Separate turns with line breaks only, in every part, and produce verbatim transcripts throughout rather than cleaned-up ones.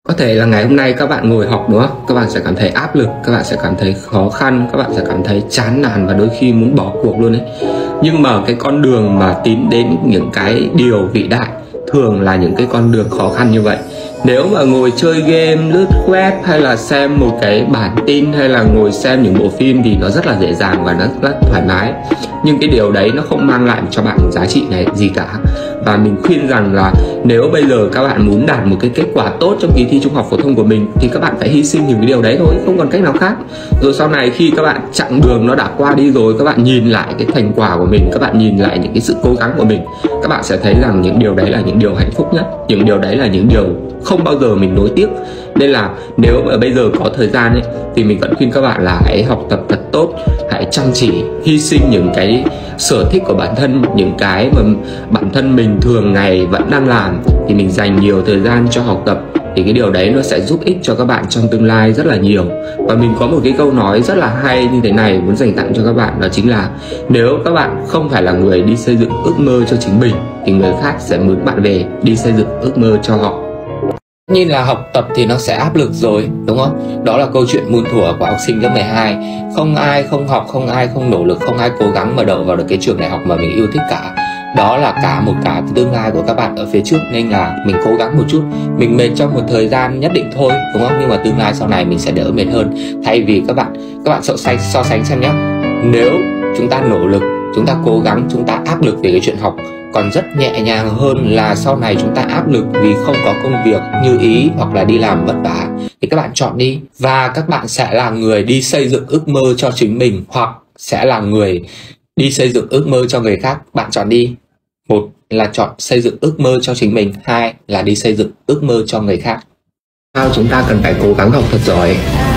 Có thể là ngày hôm nay các bạn ngồi học đúng không? Các bạn sẽ cảm thấy áp lực, các bạn sẽ cảm thấy khó khăn, các bạn sẽ cảm thấy chán nản và đôi khi muốn bỏ cuộc luôn đấy. Nhưng mà cái con đường mà tiến đến những cái điều vĩ đại thường là những cái con đường khó khăn như vậy. Nếu mà ngồi chơi game, lướt web hay là xem một cái bản tin hay là ngồi xem những bộ phim thì nó rất là dễ dàng và nó rất thoải mái. Nhưng cái điều đấy nó không mang lại cho bạn một giá trị này gì cả. Và mình khuyên rằng là nếu bây giờ các bạn muốn đạt một cái kết quả tốt trong kỳ thi trung học phổ thông của mình thì các bạn phải hy sinh những cái điều đấy thôi, không còn cách nào khác. Rồi sau này khi các bạn chặng đường nó đã qua đi rồi, các bạn nhìn lại cái thành quả của mình, các bạn nhìn lại những cái sự cố gắng của mình, các bạn sẽ thấy rằng những điều đấy là những điều hạnh phúc nhất, những điều đấy là những điều không bao giờ mình nối tiếc. Nên là nếu mà bây giờ có thời gian ấy, thì mình vẫn khuyên các bạn là hãy học tập thật tốt, hãy chăm chỉ, hy sinh những cái sở thích của bản thân, những cái mà bản thân mình thường ngày vẫn đang làm, thì mình dành nhiều thời gian cho học tập. Thì cái điều đấy nó sẽ giúp ích cho các bạn trong tương lai rất là nhiều. Và mình có một cái câu nói rất là hay như thế này muốn dành tặng cho các bạn, đó chính là nếu các bạn không phải là người đi xây dựng ước mơ cho chính mình thì người khác sẽ mướn bạn về đi xây dựng ước mơ cho họ. Nhìn là học tập thì nó sẽ áp lực rồi, đúng không? Đó là câu chuyện muôn thuở của học sinh lớp mười hai. Không ai không học, không ai không nỗ lực, không ai cố gắng mà đậu vào được cái trường đại học mà mình yêu thích cả. Đó là cả một cả tương lai của các bạn ở phía trước. Nên là mình cố gắng một chút, mình mệt trong một thời gian nhất định thôi, đúng không? Nhưng mà tương lai sau này mình sẽ đỡ mệt hơn. Thay vì các bạn các bạn so sánh, so sánh xem nhé. Nếu chúng ta nỗ lực, chúng ta cố gắng, chúng ta áp lực về cái chuyện học, còn rất nhẹ nhàng hơn là sau này chúng ta áp lực vì không có công việc như ý hoặc là đi làm vất vả, thì các bạn chọn đi. Và các bạn sẽ là người đi xây dựng ước mơ cho chính mình, hoặc sẽ là người đi xây dựng ước mơ cho người khác. Bạn chọn đi. Một là chọn xây dựng ước mơ cho chính mình, hai là đi xây dựng ước mơ cho người khác. Sao chúng ta cần phải cố gắng học thật giỏi?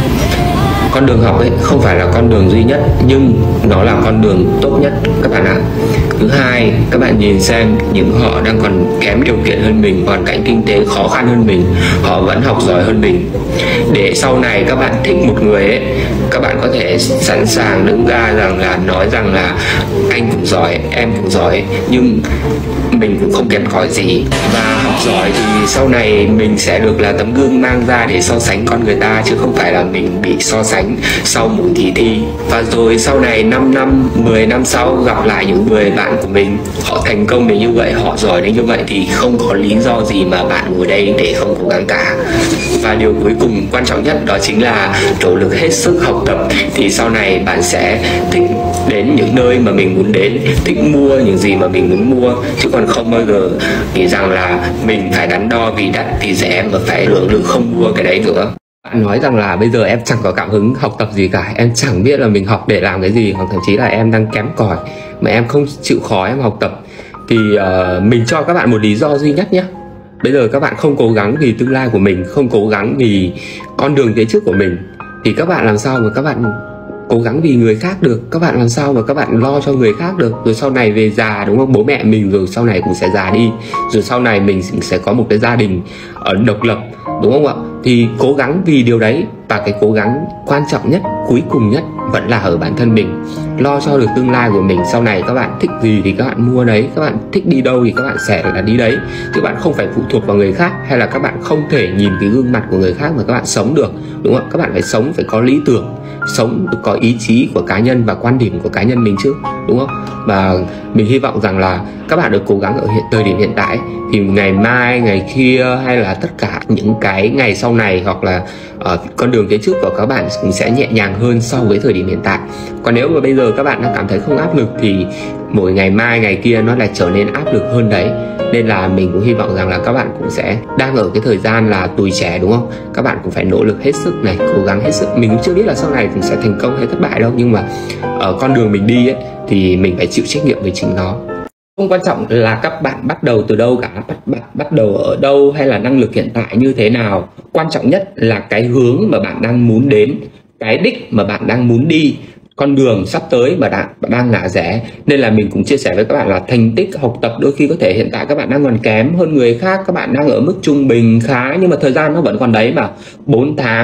Con đường học ấy không phải là con đường duy nhất, nhưng nó là con đường tốt nhất các bạn ạ. Thứ hai, các bạn nhìn xem những họ đang còn kém điều kiện hơn mình, hoàn cảnh kinh tế khó khăn hơn mình, họ vẫn học giỏi hơn mình. Để sau này các bạn thích một người ấy, các bạn có thể sẵn sàng đứng ra rằng là nói rằng là anh cũng giỏi, em cũng giỏi, nhưng mình cũng không kém cỏi gì. Và học giỏi thì sau này mình sẽ được là tấm gương mang ra để so sánh con người ta, chứ không phải là mình bị so sánh sau mỗi kỳ thi. Và rồi sau này năm năm, mười năm sau gặp lại những người bạn của mình, họ thành công đến như vậy, họ giỏi đến như vậy, thì không có lý do gì mà bạn ngồi đây để không cố gắng cả. Và điều cuối cùng quan trọng nhất đó chính là nỗ lực hết sức học tập, thì sau này bạn sẽ thích đến những nơi mà mình muốn đến, thích mua những gì mà mình muốn mua, chứ còn không bao giờ nghĩ rằng là mình phải đắn đo vì đắt thì rẻ mà phải lượng lượng không mua cái đấy nữa. Bạn nói rằng là bây giờ em chẳng có cảm hứng học tập gì cả, em chẳng biết là mình học để làm cái gì, hoặc thậm chí là em đang kém cỏi mà em không chịu khó em học tập, thì uh, mình cho các bạn một lý do duy nhất nhé. Bây giờ các bạn không cố gắng vì tương lai của mình, không cố gắng vì con đường phía trước của mình, thì các bạn làm sao mà các bạn cố gắng vì người khác được? Các bạn làm sao mà các bạn lo cho người khác được? Rồi sau này về già, đúng không? Bố mẹ mình rồi sau này cũng sẽ già đi, rồi sau này mình sẽ có một cái gia đình ở độc lập, đúng không ạ? Thì cố gắng vì điều đấy. Và cái cố gắng quan trọng nhất, cuối cùng nhất vẫn là ở bản thân mình. Lo cho được tương lai của mình. Sau này các bạn thích gì thì các bạn mua đấy, các bạn thích đi đâu thì các bạn sẽ là đi đấy, chứ bạn không phải phụ thuộc vào người khác, hay là các bạn không thể nhìn cái gương mặt của người khác mà các bạn sống được, đúng không? Các bạn phải sống, phải có lý tưởng, sống có ý chí của cá nhân và quan điểm của cá nhân mình chứ, đúng không? Và mình hy vọng rằng là các bạn được cố gắng ở hiện thời điểm hiện tại, thì ngày mai, ngày kia, hay là tất cả những cái ngày sau này, hoặc là uh, con đường phía trước của các bạn cũng sẽ nhẹ nhàng hơn so với thời điểm hiện tại. Còn nếu mà bây giờ các bạn đang cảm thấy không áp lực thì mỗi ngày mai, ngày kia nó lại trở nên áp lực hơn đấy. Nên là mình cũng hy vọng rằng là các bạn cũng sẽ đang ở cái thời gian là tuổi trẻ, đúng không? Các bạn cũng phải nỗ lực hết sức này, cố gắng hết sức. Mình cũng chưa biết là sau này cũng sẽ thành công hay thất bại đâu, nhưng mà ở con đường mình đi ấy, thì mình phải chịu trách nhiệm với chính nó. Không quan trọng là các bạn bắt đầu từ đâu cả, bắt, bắt, bắt đầu ở đâu hay là năng lực hiện tại như thế nào. Quan trọng nhất là cái hướng mà bạn đang muốn đến, cái đích mà bạn đang muốn đi, con đường sắp tới mà bạn, bạn đang ngả rẽ. Nên là mình cũng chia sẻ với các bạn là thành tích học tập đôi khi có thể hiện tại các bạn đang còn kém hơn người khác, các bạn đang ở mức trung bình khá, nhưng mà thời gian nó vẫn còn đấy mà. Bốn tháng,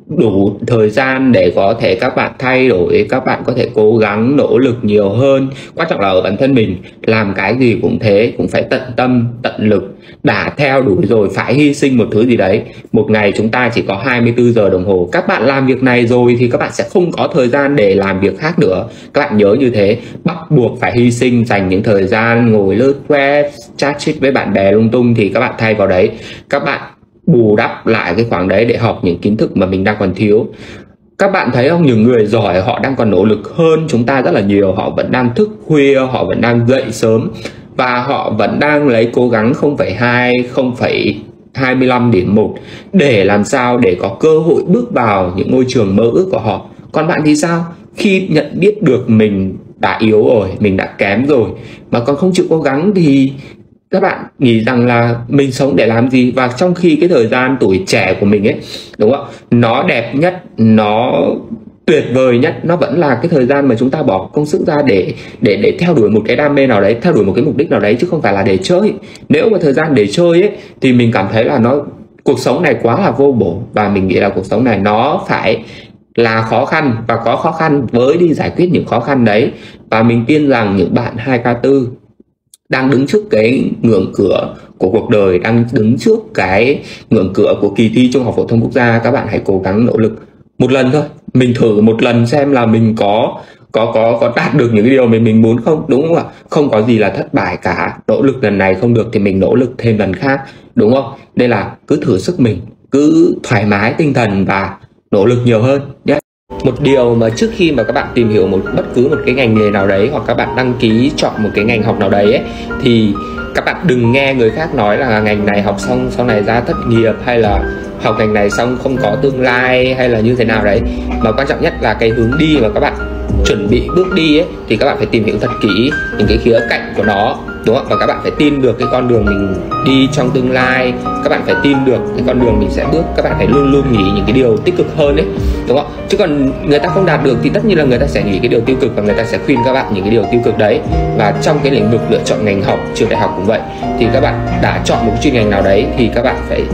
đủ thời gian để có thể các bạn thay đổi, các bạn có thể cố gắng nỗ lực nhiều hơn. Quan trọng là ở bản thân mình, làm cái gì cũng thế, cũng phải tận tâm tận lực. Đã theo đuổi rồi phải hy sinh một thứ gì đấy. Một ngày chúng ta chỉ có hai mươi tư giờ đồng hồ. Các bạn làm việc này rồi thì các bạn sẽ không có thời gian để làm việc khác nữa. Các bạn nhớ như thế, bắt buộc phải hy sinh, dành những thời gian ngồi lướt web, chat chít với bạn bè lung tung thì các bạn thay vào đấy. Các bạn bù đắp lại cái khoảng đấy để học những kiến thức mà mình đang còn thiếu. Các bạn thấy không, những người giỏi họ đang còn nỗ lực hơn chúng ta rất là nhiều. Họ vẫn đang thức khuya, họ vẫn đang dậy sớm, và họ vẫn đang lấy cố gắng không phẩy hai, không phẩy hai mươi lăm điểm một để làm sao để có cơ hội bước vào những ngôi trường mơ ước của họ. Còn bạn thì sao? Khi nhận biết được mình đã yếu rồi, mình đã kém rồi mà còn không chịu cố gắng thì các bạn nghĩ rằng là mình sống để làm gì? Và trong khi cái thời gian tuổi trẻ của mình ấy, đúng không, nó đẹp nhất, nó tuyệt vời nhất, nó vẫn là cái thời gian mà chúng ta bỏ công sức ra để để để theo đuổi một cái đam mê nào đấy, theo đuổi một cái mục đích nào đấy, chứ không phải là để chơi. Nếu mà thời gian để chơi ấy thì mình cảm thấy là nó cuộc sống này quá là vô bổ, và mình nghĩ là cuộc sống này nó phải là khó khăn, và có khó khăn với đi giải quyết những khó khăn đấy. Và mình tin rằng những bạn hai k tư đang đứng trước cái ngưỡng cửa của cuộc đời, đang đứng trước cái ngưỡng cửa của kỳ thi Trung học phổ thông quốc gia, các bạn hãy cố gắng nỗ lực một lần thôi. Mình thử một lần xem là mình có có có có đạt được những cái điều mình mình muốn không, đúng không ạ? Không có gì là thất bại cả. Nỗ lực lần này không được thì mình nỗ lực thêm lần khác, đúng không? Đây là cứ thử sức mình, cứ thoải mái tinh thần và nỗ lực nhiều hơn nhé. Một điều mà trước khi mà các bạn tìm hiểu một bất cứ một cái ngành nghề nào đấy, hoặc các bạn đăng ký chọn một cái ngành học nào đấy ấy, thì các bạn đừng nghe người khác nói là ngành này học xong sau này ra thất nghiệp, hay là học ngành này xong không có tương lai, hay là như thế nào đấy. Mà quan trọng nhất là cái hướng đi mà các bạn chuẩn bị bước đi ấy, thì các bạn phải tìm hiểu thật kỹ những cái khía cạnh của nó, đúng không? Và các bạn phải tin được cái con đường mình đi trong tương lai, các bạn phải tin được cái con đường mình sẽ bước, các bạn phải luôn luôn nghĩ những cái điều tích cực hơn đấy, đúng không? Chứ còn người ta không đạt được thì tất nhiên là người ta sẽ nghĩ cái điều tiêu cực, và người ta sẽ khuyên các bạn những cái điều tiêu cực đấy. Và trong cái lĩnh vực lựa chọn ngành học, trường đại học cũng vậy, thì các bạn đã chọn một chuyên ngành nào đấy thì các bạn phải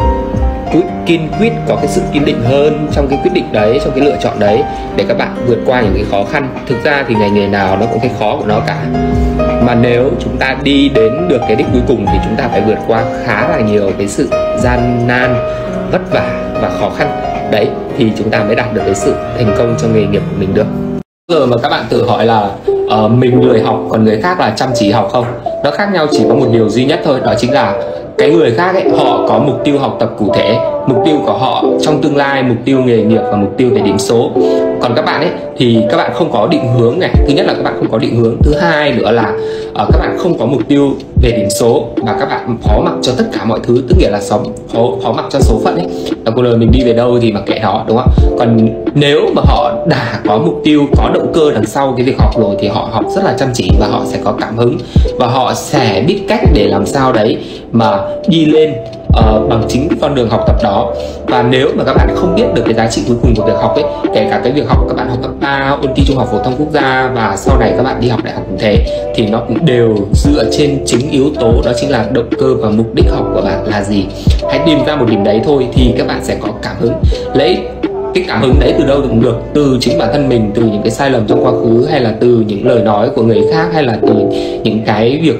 kiên quyết, có cái sự kiên định hơn trong cái quyết định đấy, trong cái lựa chọn đấy, để các bạn vượt qua những cái khó khăn. Thực ra thì ngành nghề nào nó cũng cái khó của nó cả, mà nếu chúng ta đi đến được cái đích cuối cùng thì chúng ta phải vượt qua khá là nhiều cái sự gian nan, vất vả và khó khăn đấy, thì chúng ta mới đạt được cái sự thành công trong nghề nghiệp của mình được. Giờ mà các bạn tự hỏi là uh, mình lười học còn người khác là chăm chỉ học không? Nó khác nhau chỉ có một điều duy nhất thôi, đó chính là cái người khác ấy, họ có mục tiêu học tập cụ thể, mục tiêu của họ trong tương lai, mục tiêu nghề nghiệp và mục tiêu về điểm số. Còn các bạn ấy thì các bạn không có định hướng này. Thứ nhất là các bạn không có định hướng. Thứ hai nữa là uh, các bạn không có mục tiêu về điểm số, và các bạn phó mặc cho tất cả mọi thứ, tức nghĩa là sống phó, phó mặc cho số phận ấy. Là cuộc đời mình đi về đâu thì mặc kệ nó, đúng không? Còn nếu mà họ đã có mục tiêu, có động cơ đằng sau cái việc học rồi thì họ học rất là chăm chỉ, và họ sẽ có cảm hứng, và họ sẽ biết cách để làm sao đấy mà đi lên uh, bằng chính cái con đường học tập đó. Và nếu mà các bạn không biết được cái giá trị cuối cùng của việc học ấy, kể cả cái việc học các bạn học cấp ba, ôn thi Trung học phổ thông quốc gia, và sau này các bạn đi học đại học cũng thế, thì nó cũng đều dựa trên chính yếu tố, đó chính là động cơ và mục đích học của bạn là gì. Hãy tìm ra một điểm đấy thôi thì các bạn sẽ có cảm hứng. Lấy cái cảm hứng đấy từ đâu cũng được, từ chính bản thân mình, từ những cái sai lầm trong quá khứ, hay là từ những lời nói của người khác, hay là từ những cái việc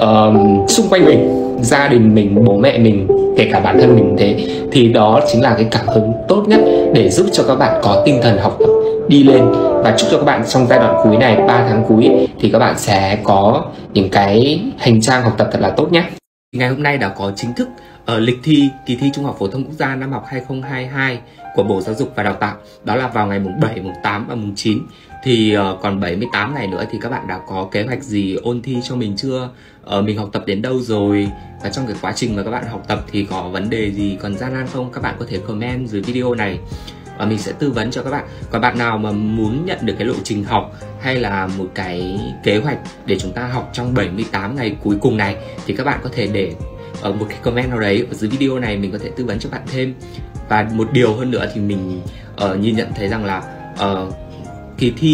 uh, xung quanh mình, gia đình mình, bố mẹ mình, kể cả bản thân mình thế, thì đó chính là cái cảm hứng tốt nhất để giúp cho các bạn có tinh thần học tập đi lên. Và chúc cho các bạn trong giai đoạn cuối này, ba tháng cuối ấy, thì các bạn sẽ có những cái hành trang học tập thật là tốt nhé. Ngày hôm nay đã có chính thức ở lịch thi kỳ thi Trung học phổ thông quốc gia năm học hai không hai hai của Bộ Giáo dục và Đào tạo, đó là vào ngày mùng bảy, mùng tám và mùng chín. Thì uh, còn bảy mươi tám ngày nữa thì các bạn đã có kế hoạch gì ôn thi cho mình chưa? Uh, mình học tập đến đâu rồi? Và trong cái quá trình mà các bạn học tập thì có vấn đề gì còn gian nan không? Các bạn có thể comment dưới video này và mình sẽ tư vấn cho các bạn. Còn bạn nào mà muốn nhận được cái lộ trình học hay là một cái kế hoạch để chúng ta học trong bảy mươi tám ngày cuối cùng này, thì các bạn có thể để ở một cái comment nào đấy ở dưới video này, mình có thể tư vấn cho bạn thêm. Và một điều hơn nữa thì mình uh, nhìn nhận thấy rằng là uh, kỳ thi ấy,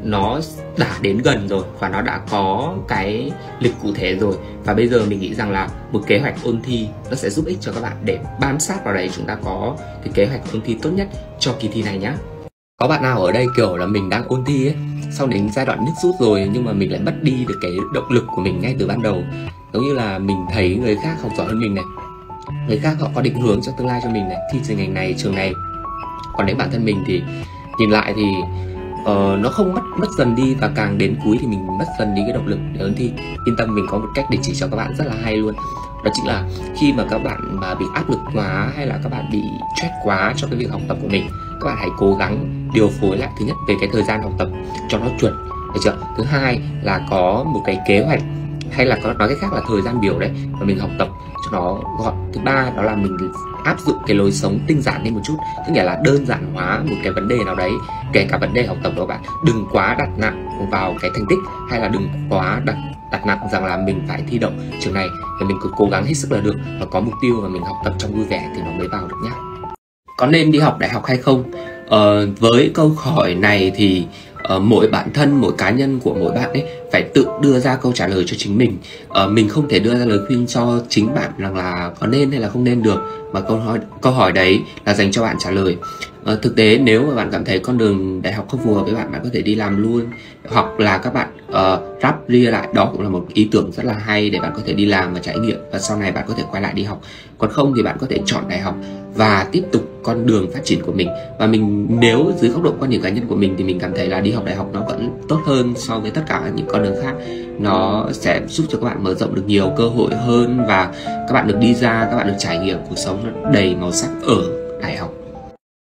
nó đã đến gần rồi và nó đã có cái lịch cụ thể rồi. Và bây giờ mình nghĩ rằng là một kế hoạch ôn thi nó sẽ giúp ích cho các bạn để bám sát vào đấy, chúng ta có cái kế hoạch ôn thi tốt nhất cho kỳ thi này nhá. Có bạn nào ở đây kiểu là mình đang ôn thi ấy, sau đến giai đoạn nước rút rồi nhưng mà mình lại mất đi được cái động lực của mình ngay từ ban đầu. Giống như là mình thấy người khác học giỏi hơn mình này, người khác họ có định hướng cho tương lai cho mình này, thi trường ngành này, trường này. Còn đến bản thân mình thì nhìn lại thì uh, nó không mất mất dần đi, và càng đến cuối thì mình mất dần đi cái động lực để ôn thi. Yên tâm, mình có một cách để chỉ cho các bạn rất là hay luôn. Đó chính là khi mà các bạn mà bị áp lực quá hay là các bạn bị stress quá cho cái việc học tập của mình, các bạn hãy cố gắng điều phối lại, thứ nhất về cái thời gian học tập cho nó chuẩn, được chưa? Thứ hai là có một cái kế hoạch, hay là có nói cách khác là thời gian biểu đấy, và mình học tập cho nó gọn. Thứ ba đó là mình áp dụng cái lối sống tinh giản lên một chút, tức nghĩa là đơn giản hóa một cái vấn đề nào đấy, kể cả vấn đề học tập của bạn. Đừng quá đặt nặng vào cái thành tích, hay là đừng quá đặt đặt nặng rằng là mình phải thi đậu trường này, thì mình cứ cố gắng hết sức là được, và có mục tiêu và mình học tập trong vui vẻ thì nó mới vào được nhá. Có nên đi học đại học hay không? Ờ, với câu hỏi này thì uh, mỗi bản thân, mỗi cá nhân của mỗi bạn ấy phải tự đưa ra câu trả lời cho chính mình. uh, Mình không thể đưa ra lời khuyên cho chính bạn rằng là có nên hay là không nên được, mà câu hỏi câu hỏi đấy là dành cho bạn trả lời. uh, Thực tế nếu mà bạn cảm thấy con đường đại học không phù hợp với bạn, bạn có thể đi làm luôn, hoặc là các bạn uh, ráp ria lại, đó cũng là một ý tưởng rất là hay để bạn có thể đi làm và trải nghiệm, và sau này bạn có thể quay lại đi học. Còn không thì bạn có thể chọn đại học và tiếp tục con đường phát triển của mình. Và mình nếu dưới góc độ quan điểm cá nhân của mình thì mình cảm thấy là đi học đại học nó vẫn tốt hơn so với tất cả những con đường khác. Nó sẽ giúp cho các bạn mở rộng được nhiều cơ hội hơn, và các bạn được đi ra, các bạn được trải nghiệm cuộc sống nó đầy màu sắc ở đại học.